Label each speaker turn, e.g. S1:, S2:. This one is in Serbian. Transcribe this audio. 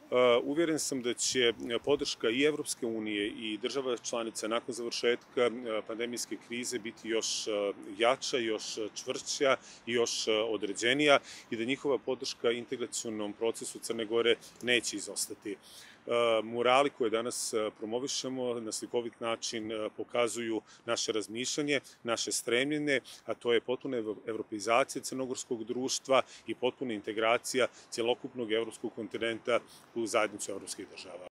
S1: Uvjeren sam da će podrška i Evropske unije i država članica nakon završetka pandemijske krize biti još jača, još čvršća i još određenija i da njihova podrška integracionom procesu Crne Gore neće izostati. Murali koje danas promovišemo na slikovit način pokazuju naše razmišljanje, naše stremljenje, a to je potpuna evropeizacija crnogorskog društva i potpuna integracija celokupnog evropskog kontinenta u zajednicu evropskih država.